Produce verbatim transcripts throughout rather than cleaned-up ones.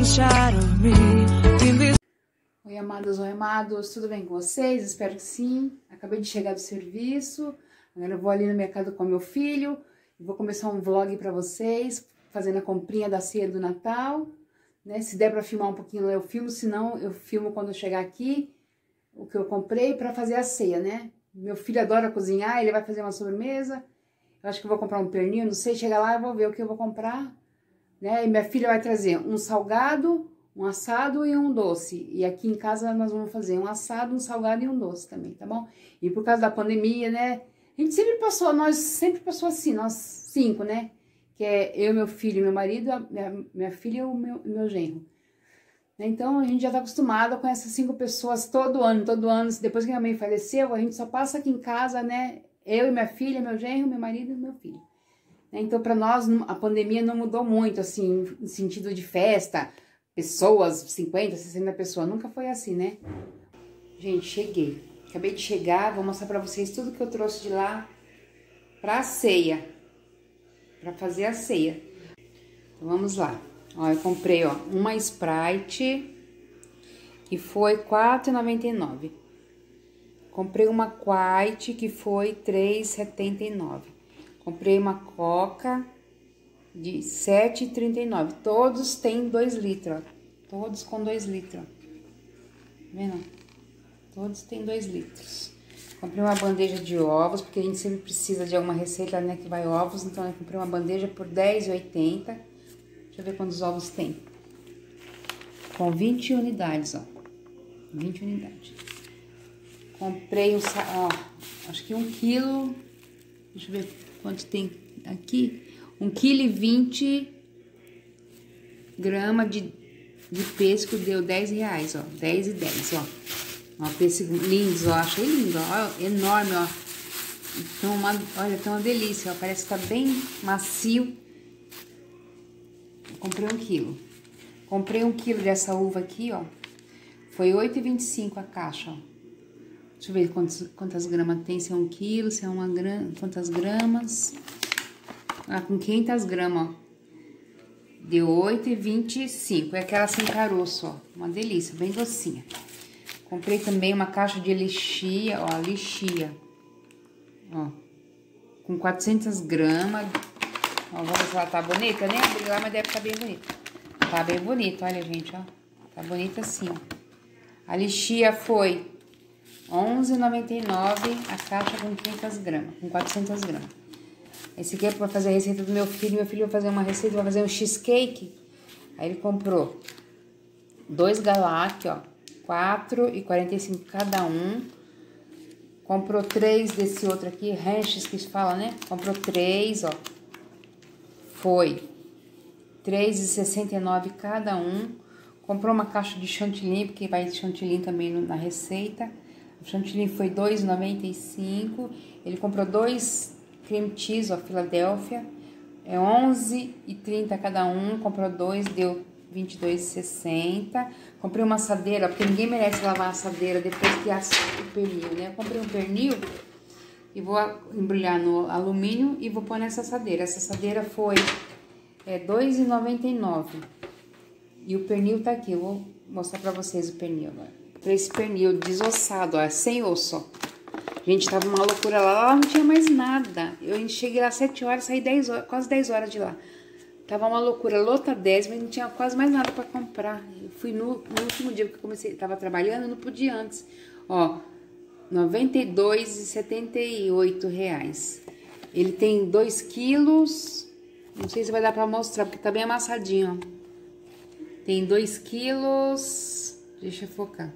inside of me. In this... Oi, amadas, oi, amados, tudo bem com vocês? Espero que sim. Acabei de chegar do serviço, agora eu vou ali no mercado com meu filho e vou começar um vlog pra vocês, fazendo a comprinha da ceia do Natal, né? Se der pra filmar um pouquinho eu filmo, se não eu filmo quando eu chegar aqui o que eu comprei pra fazer a ceia, né? Meu filho adora cozinhar, ele vai fazer uma sobremesa, eu acho que eu vou comprar um pernil, não sei, chegar lá eu vou ver o que eu vou comprar, né? E minha filha vai trazer um salgado, um assado e um doce. E aqui em casa nós vamos fazer um assado, um salgado e um doce também, tá bom? E por causa da pandemia, né? A gente sempre passou, nós sempre passou assim, nós cinco, né? Que é eu, meu filho e meu marido, a minha, minha filha e o meu, meu genro. Então a gente já tá acostumada com essas cinco pessoas todo ano, todo ano. Depois que minha mãe faleceu, a gente só passa aqui em casa, né? Eu e minha filha, meu genro, meu marido e meu filho. Então pra nós a pandemia não mudou muito, assim, no sentido de festa, pessoas, cinquenta, sessenta pessoas, nunca foi assim, né? Gente, cheguei. Acabei de chegar, vou mostrar pra vocês tudo que eu trouxe de lá pra ceia. Pra fazer a ceia. Então vamos lá. Ó, eu comprei, ó, uma Sprite, que foi quatro reais e noventa e nove centavos. Comprei uma Quite, que foi três reais e setenta e nove centavos. Comprei uma Coca de sete reais e trinta e nove centavos. Todos têm dois litros, ó. Todos com dois litros, ó. Tá vendo? Todos têm dois litros. Comprei uma bandeja de ovos, porque a gente sempre precisa de alguma receita, né, que vai ovos. Então, eu comprei uma bandeja por dez reais e oitenta centavos. Deixa eu ver quantos ovos tem. Com vinte unidades, ó. vinte unidades. Comprei um, ó, acho que um quilo. Deixa eu ver quanto tem aqui. Um quilo e vinte gramas de, de pêssego deu dez reais, ó. dez e dez, ó. Ó, pêssego lindo, ó. Achei lindo, ó. Enorme, ó. Então, uma, olha, tá uma delícia, ó. Parece que tá bem macio. Comprei um quilo. Comprei um quilo dessa uva aqui, ó. Foi oito reais e vinte e cinco centavos a caixa, ó. Deixa eu ver quantas, quantas gramas tem, se é um quilo, se é uma grama, quantas gramas. Ah, com quinhentas gramas, ó. Deu oito reais e vinte e cinco centavos. É aquela sem caroço, ó. Uma delícia, bem docinha. Comprei também uma caixa de lixia, ó, lixia. Ó. Com quatrocentas gramas. Ó, vamos ver se ela tá bonita, né? Abri lá, mas deve estar bem bonita. Tá bem bonita, olha, gente, ó. Tá bonita assim, ó. A lixia foi onze reais e noventa e nove centavos a caixa com quinhentas gramas, com quatrocentas gramas. Esse aqui é pra fazer a receita do meu filho. Meu filho vai fazer uma receita, vai fazer um cheesecake. Aí ele comprou dois Galac, ó, quatro reais e quarenta e cinco centavos cada um. Comprou três desse outro aqui, Ranches, que se fala, né? Comprou três, ó. Foi três reais e sessenta e nove centavos cada um. Comprou uma caixa de chantilly, porque vai chantilly também na receita. O chantilly foi dois reais e noventa e cinco centavos. Ele comprou dois cream cheese, ó, Filadélfia. É onze reais e trinta centavos cada um. Comprou dois, deu vinte e dois reais e sessenta centavos. Comprei uma assadeira, porque ninguém merece lavar a assadeira depois que assa o pernil, né? Eu comprei um pernil e vou embrulhar no alumínio e vou pôr nessa assadeira. Essa assadeira foi é, dois reais e noventa e nove centavos. E o pernil tá aqui, eu vou mostrar pra vocês o pernil agora. Pra esse pernil desossado, ó, sem osso, ó. Gente, tava uma loucura lá, lá não tinha mais nada. Eu cheguei lá às sete horas, saí dez horas, quase dez horas de lá. Tava uma loucura, lota dez, mas não tinha quase mais nada pra comprar. Eu fui no, no último dia que eu comecei, tava trabalhando, não podia antes. Ó, noventa e dois reais e setenta e oito reais. Ele tem dois quilos, não sei se vai dar pra mostrar, porque tá bem amassadinho, ó. Tem dois quilos, deixa eu focar.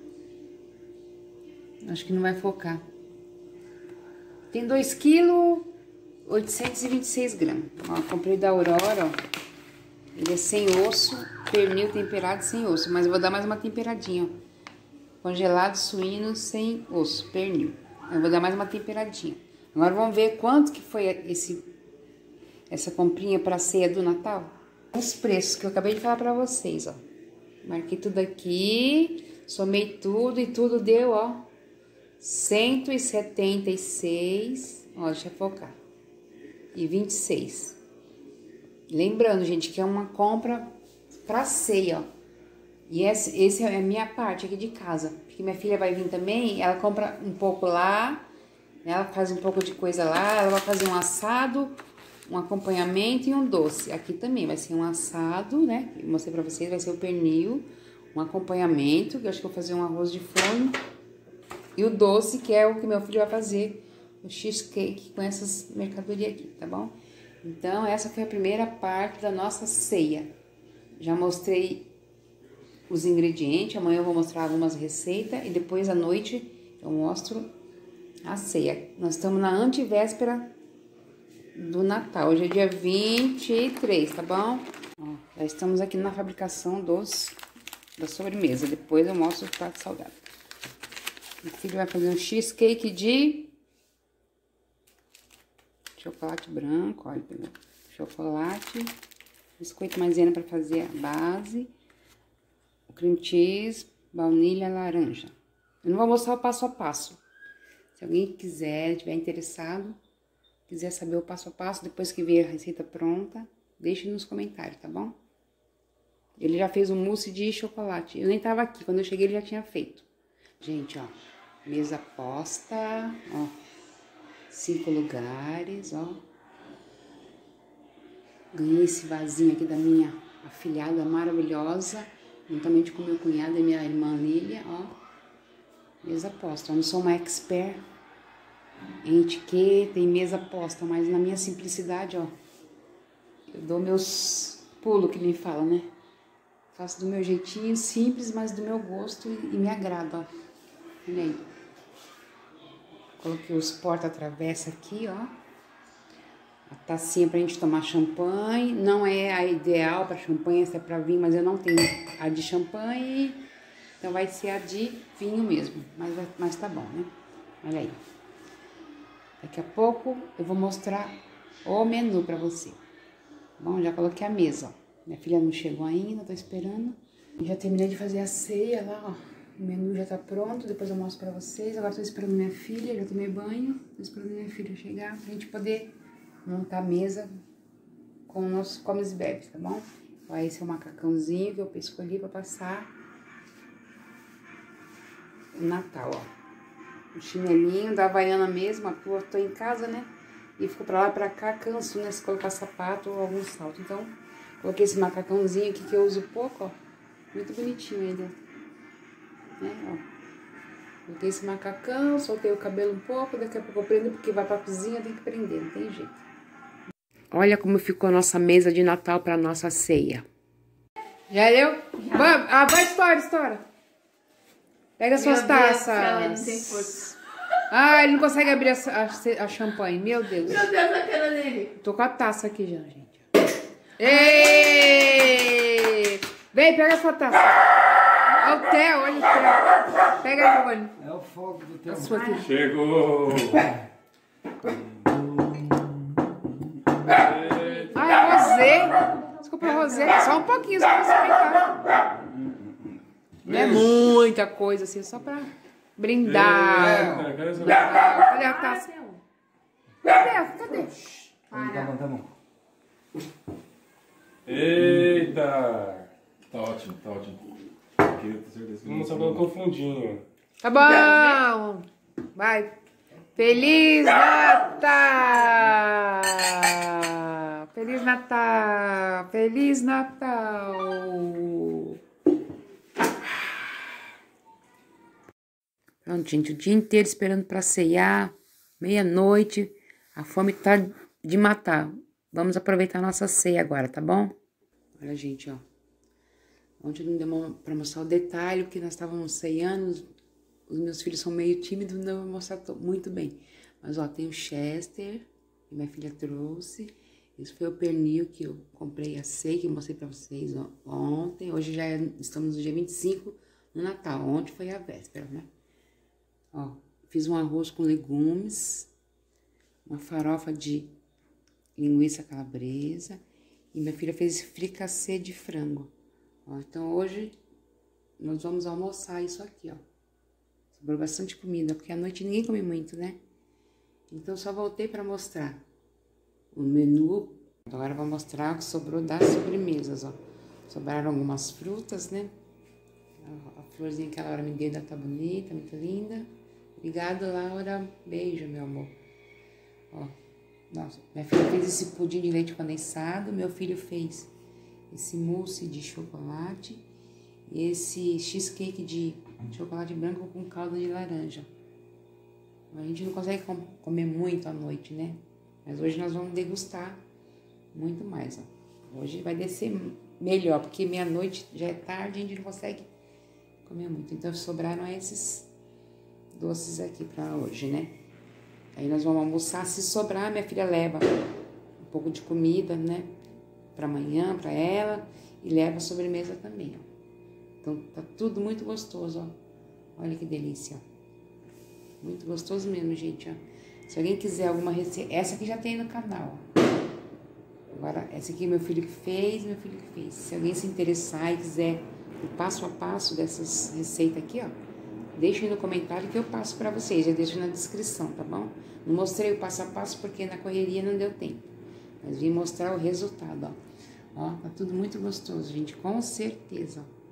Acho que não vai focar. Tem dois quilos, oitocentos e vinte e seis gramas. Ó, comprei da Aurora, ó. Ele é sem osso, pernil temperado sem osso, mas eu vou dar mais uma temperadinha, ó. Congelado suíno sem osso, pernil. Eu vou dar mais uma temperadinha. Agora vamos ver quanto que foi esse, essa comprinha para a ceia do Natal. Os preços que eu acabei de falar para vocês, ó. Marquei tudo aqui, somei tudo e tudo deu, ó, cento e setenta e seis, ó, deixa eu focar, e vinte e seis. Lembrando, gente, que é uma compra pra ceia, ó. E esse, esse é a minha parte aqui de casa. Porque minha filha vai vir também, ela compra um pouco lá, ela faz um pouco de coisa lá, ela vai fazer um assado, um acompanhamento e um doce. Aqui também vai ser um assado, né? Eu mostrei pra vocês, vai ser o pernil, um acompanhamento, que eu acho que eu vou fazer um arroz de forno. E o doce, que é o que meu filho vai fazer, o cheesecake com essas mercadorias aqui, tá bom? Então, essa foi a primeira parte da nossa ceia. Já mostrei os ingredientes, amanhã eu vou mostrar algumas receitas e depois à noite eu mostro a ceia. Nós estamos na antevéspera do Natal, hoje é dia vinte e três, tá bom? Ó, já estamos aqui na fabricação dos, da sobremesa, depois eu mostro o prato salgado. Meu filho vai fazer um cheesecake de chocolate branco, olha, chocolate, biscoito maisena para fazer a base, o cream cheese, baunilha, laranja. Eu não vou mostrar o passo a passo. Se alguém quiser, estiver interessado, quiser saber o passo a passo, depois que ver a receita pronta, deixe nos comentários, tá bom? Ele já fez um mousse de chocolate. Eu nem tava aqui, quando eu cheguei ele já tinha feito. Gente, ó, mesa posta, ó, cinco lugares, ó. Ganhei esse vasinho aqui da minha afilhada maravilhosa, juntamente com meu cunhado e minha irmã Lília, ó. Mesa posta. Eu não sou uma expert em etiqueta e mesa posta, mas na minha simplicidade, ó, eu dou meus pulos, que nem fala, né? Faço do meu jeitinho, simples, mas do meu gosto e, e me agrada, ó. Olha aí. Coloquei os porta-travessa aqui, ó. A tacinha pra gente tomar champanhe. Não é a ideal para champanhe, essa é pra vinho, mas eu não tenho a de champanhe. Então vai ser a de vinho mesmo. Mas, mas tá bom, né? Olha aí. Daqui a pouco eu vou mostrar o menu pra você. Bom, já coloquei a mesa, ó. Minha filha não chegou ainda, tô esperando. Já terminei de fazer a ceia lá, ó. O menu já tá pronto, depois eu mostro pra vocês. Agora tô esperando minha filha, já tomei banho. Tô esperando minha filha chegar pra gente poder montar a mesa com os nossos comes e bebes, tá bom? Ó, esse é o macacãozinho que eu escolhi pra passar o Natal, ó. O chinelinho da Havaiana mesmo, a tua, tô em casa, né? E fico pra lá e pra cá, canso, né? Se colocar sapato ou algum salto. Então, coloquei esse macacãozinho aqui que eu uso pouco, ó. Muito bonitinho ainda. Né, ó. Coloquei esse macacão, soltei o cabelo um pouco, daqui a pouco eu prendo, porque vai pra cozinha, tem que prender, não tem jeito. Olha como ficou a nossa mesa de Natal pra nossa ceia. Já deu? Vamos, ah, vai, estoura, estoura. Pega as suas taças. Céu, ele não tem força. Ah, ele não consegue abrir a, a, a champanhe, meu Deus. Meu Deus, a cara dele. Tô com a taça aqui já, gente. Ei! Vem, pega a sua taça. Olha o Theo, olha o Theo. Pega aí, Giovanni. É o fogo do teu. A sua aqui. Chegou! Ai, rosé. Desculpa, rosé. Só um pouquinho, só pra experimentar. Não é muita coisa, assim, só pra brindar. Eita, cadê essa- Cadê a taça? Cadê? Cadê? Tá bom, tá bom. Eita! Tá ótimo, tá ótimo. Aqui eu tenho certeza que não só pelo confundinho. Tá bom. Vai. Feliz Natal! Feliz Natal! Feliz Natal! Pronto, gente, o dia inteiro esperando pra ceiar, meia-noite, a fome tá de matar. Vamos aproveitar a nossa ceia agora, tá bom? Olha, gente, ó. Ontem não deu pra mostrar o detalhe, porque nós estávamos ceiando, os meus filhos são meio tímidos, não vou mostrar muito bem. Mas, ó, tem o Chester, que minha filha trouxe. Esse foi o pernil que eu comprei a ceia, que eu mostrei pra vocês ó, ontem. Hoje já é, estamos no dia vinte e cinco, no Natal. Ontem foi a véspera, né? Ó, fiz um arroz com legumes, uma farofa de linguiça calabresa. E minha filha fez fricassê de frango. Ó, então, hoje, nós vamos almoçar isso aqui, ó. Sobrou bastante comida, porque à noite ninguém come muito, né? Então, só voltei pra mostrar o menu. Agora, eu vou mostrar o que sobrou das sobremesas, ó. Sobraram algumas frutas, né? A, a florzinha que aquela hora me deu ainda tá bonita, muito linda. Obrigada, Laura. Beijo, meu amor. Ó, nossa, minha filha fez esse pudim de leite condensado, meu filho fez esse mousse de chocolate e esse cheesecake de chocolate branco com calda de laranja. A gente não consegue com comer muito à noite, né? Mas hoje nós vamos degustar muito mais, ó. Hoje vai descer melhor, porque meia-noite já é tarde e a gente não consegue comer muito. Então sobraram esses doces aqui pra hoje, né? Aí nós vamos almoçar. Se sobrar, minha filha leva um pouco de comida, né? Pra amanhã, pra ela. E leva a sobremesa também, ó. Então tá tudo muito gostoso, ó. Olha que delícia, ó. Muito gostoso mesmo, gente, ó. Se alguém quiser alguma receita... Essa aqui já tem no canal, ó. Agora, essa aqui meu filho que fez, meu filho que fez. Se alguém se interessar e quiser o passo a passo dessas receitas aqui, ó, deixa aí no comentário que eu passo pra vocês. Já deixo na descrição, tá bom? Não mostrei o passo a passo porque na correria não deu tempo. Mas vim mostrar o resultado, ó. Ó, tá tudo muito gostoso, gente, com certeza, ó.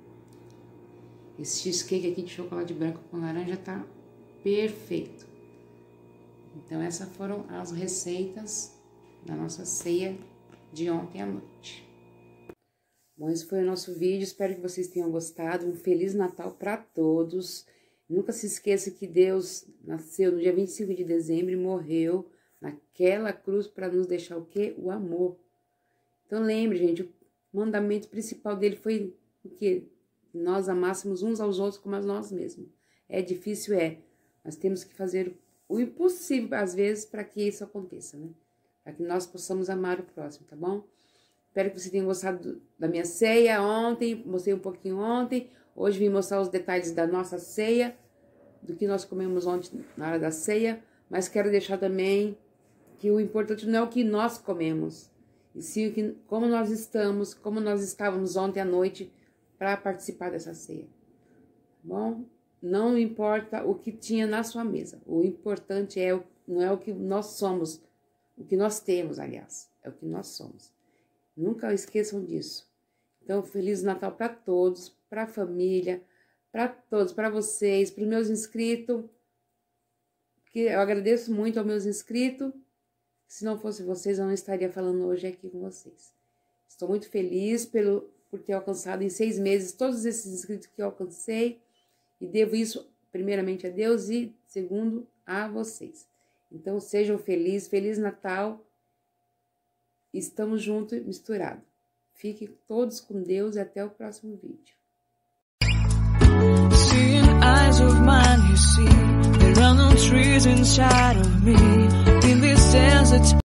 Esse cheesecake aqui de chocolate branco com laranja tá perfeito. Então, essas foram as receitas da nossa ceia de ontem à noite. Bom, esse foi o nosso vídeo. Espero que vocês tenham gostado. Um Feliz Natal para todos. Nunca se esqueça que Deus nasceu no dia vinte e cinco de dezembro e morreu naquela cruz para nos deixar o quê? O amor. Então, lembre, gente, o mandamento principal dele foi o quê? Nós amássemos uns aos outros como a nós mesmos. É difícil, é. Mas temos que fazer o impossível, às vezes, para que isso aconteça, né? Para que nós possamos amar o próximo, tá bom? Espero que vocês tenham gostado da minha ceia ontem. Mostrei um pouquinho ontem. Hoje vim mostrar os detalhes da nossa ceia, do que nós comemos ontem na hora da ceia. Mas quero deixar também que o importante não é o que nós comemos, e sim o que, como nós estamos, como nós estávamos ontem à noite para participar dessa ceia. Tá bom? Não importa o que tinha na sua mesa. O importante é, não é o que nós somos, o que nós temos, aliás. É o que nós somos. Nunca esqueçam disso. Então, Feliz Natal para todos, para a família, para todos, para vocês, para os meus inscritos. Que eu agradeço muito aos meus inscritos. Se não fosse vocês, eu não estaria falando hoje aqui com vocês. Estou muito feliz pelo, por ter alcançado em seis meses todos esses inscritos que eu alcancei. E devo isso, primeiramente, a Deus e, segundo, a vocês. Então, sejam felizes. Feliz Natal. Estamos juntos e misturados. Fiquem todos com Deus e até o próximo vídeo. Seeing eyes of mine, you see, there are no trees inside of me. In this desert